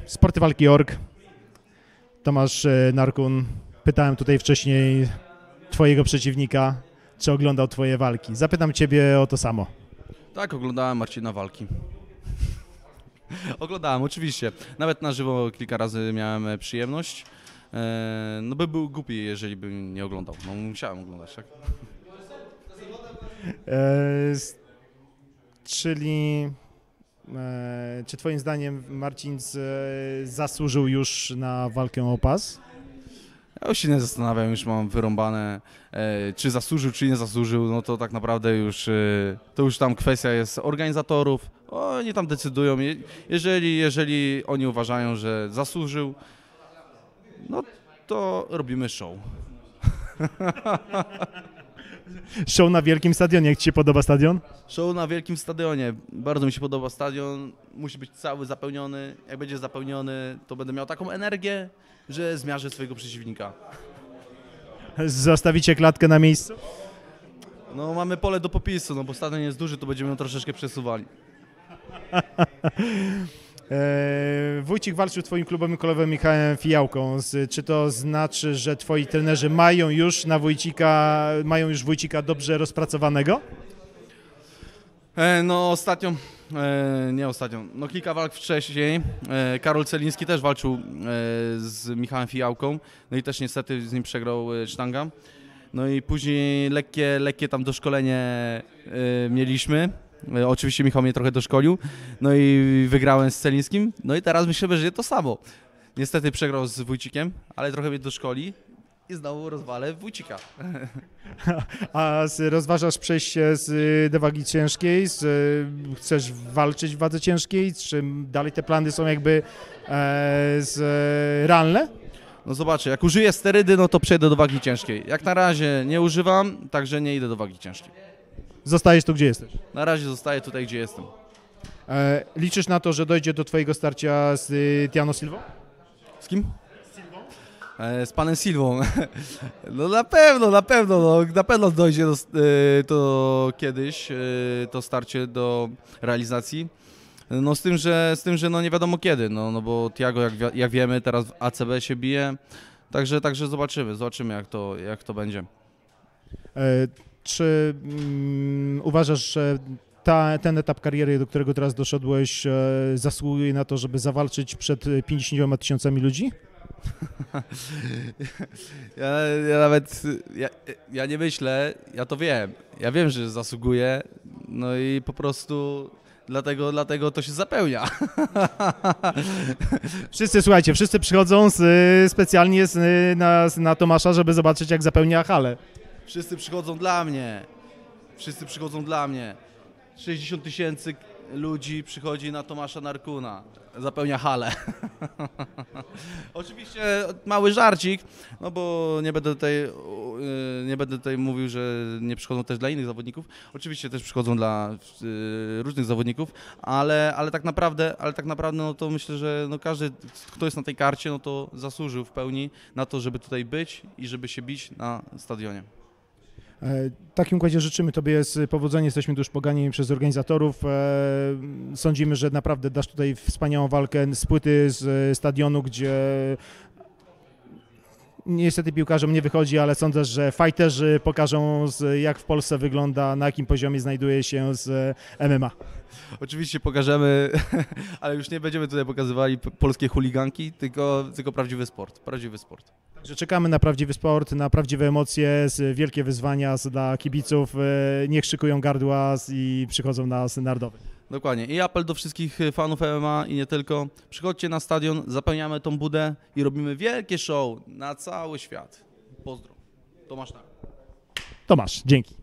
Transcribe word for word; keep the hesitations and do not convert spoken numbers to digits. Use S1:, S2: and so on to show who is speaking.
S1: Sporty walki kropka org. Tomasz Narkun. Pytałem tutaj wcześniej twojego przeciwnika, czy oglądał twoje walki. Zapytam ciebie o to samo.
S2: Tak, oglądałem Marcina walki. Oglądałem, oczywiście. Nawet na żywo kilka razy miałem przyjemność. Eee, no by był głupi, jeżeli bym nie oglądał. No musiałem oglądać, tak?
S1: Eee, czyli e, czy twoim zdaniem Marcin z, e, zasłużył już na walkę o pas?
S2: Ja już się nie zastanawiam, już mam wyrąbane, e, czy zasłużył, czy nie zasłużył, no to tak naprawdę już, e, to już tam kwestia jest organizatorów, oni tam decydują, Je, jeżeli, jeżeli oni uważają, że zasłużył, no to robimy show.
S1: Show na wielkim stadionie, jak ci się podoba stadion?
S2: Show na wielkim stadionie, bardzo mi się podoba stadion, musi być cały zapełniony, jak będzie zapełniony, to będę miał taką energię, że zmiażdżę swojego przeciwnika.
S1: Zostawicie klatkę na miejscu?
S2: No mamy pole do popisu, no bo stadion jest duży, to będziemy ją troszeczkę przesuwali.
S1: Eee, Wójcik walczył twoim klubowym kolegą Michałem Fijałką. Czy to znaczy, że twoi trenerzy mają już na Wójcika, mają już Wójcika dobrze rozpracowanego?
S2: E, no ostatnio, e, nie ostatnio, no kilka walk wcześniej, e, Karol Celiński też walczył e, z Michałem Fijałką, no i też niestety z nim przegrał e, sztanga. No i później lekkie, lekkie tam doszkolenie e, mieliśmy. E, oczywiście Michał mnie trochę doszkolił, no i wygrałem z Celińskim, no i teraz myślę, że to samo. Niestety przegrał z Wójcikiem, ale trochę mnie doszkoli i znowu rozwalę Wójcika.
S1: A rozważasz przejście z do wagi ciężkiej? Z, chcesz walczyć w wadze ciężkiej? Czy dalej te plany są jakby e, z, realne?
S2: No zobaczę, jak użyję sterydy, no to przejdę do wagi ciężkiej. Jak na razie nie używam, także nie idę do wagi ciężkiej.
S1: Zostajesz tu, gdzie jesteś?
S2: Na razie zostaję tutaj, gdzie jestem.
S1: E, liczysz na to, że dojdzie do twojego starcia z Thiago Silvą?
S2: Z kim? E, z panem Silvą. No na pewno, na pewno, no, na pewno dojdzie do, e, to kiedyś, e, to starcie do realizacji. No z tym, że, z tym, że no nie wiadomo kiedy, no, no bo Thiago, jak, jak wiemy, teraz w A C B się bije, także, także zobaczymy, zobaczymy jak to, jak to będzie.
S1: E, czy mm, uważasz, że ta, ten etap kariery, do którego teraz doszedłeś, e, zasługuje na to, żeby zawalczyć przed pięćdziesięcioma tysiącami ludzi?
S2: Ja, ja nawet, ja, ja nie myślę, ja to wiem, ja wiem, że zasługuję, no i po prostu dlatego, dlatego to się zapełnia.
S1: Wszyscy, słuchajcie, wszyscy przychodzą z, specjalnie z, na, na Tomasza, żeby zobaczyć, jak zapełnia halę.
S2: Wszyscy przychodzą dla mnie, wszyscy przychodzą dla mnie. sześćdziesiąt tysięcy ludzi przychodzi na Tomasza Narkuna, zapełnia halę. Oczywiście mały żarcik, no bo nie będę tutaj, nie będę tutaj mówił, że nie przychodzą też dla innych zawodników. Oczywiście też przychodzą dla różnych zawodników, ale, ale tak naprawdę, ale tak naprawdę no to myślę, że no każdy, kto jest na tej karcie, no to zasłużył w pełni na to, żeby tutaj być i żeby się bić na stadionie.
S1: W takim układzie życzymy Tobie powodzenia, jesteśmy tu już pogani przez organizatorów. Sądzimy, że naprawdę dasz tutaj wspaniałą walkę z płyty, z stadionu, gdzie niestety piłkarzom nie wychodzi, ale sądzę, że fighterzy pokażą, jak w Polsce wygląda, na jakim poziomie znajduje się z M M A.
S2: Oczywiście pokażemy, ale już nie będziemy tutaj pokazywali polskie chuliganki, tylko, tylko prawdziwy sport, prawdziwy sport.
S1: Także czekamy na prawdziwy sport, na prawdziwe emocje, wielkie wyzwania dla kibiców. Niech szykują gardła i przychodzą na narodowy.
S2: Dokładnie. I apel do wszystkich fanów M M A i nie tylko. Przychodźcie na stadion, zapełniamy tą budę i robimy wielkie show na cały świat. Pozdro. Tomasz Narkun.
S1: Tomasz, dzięki.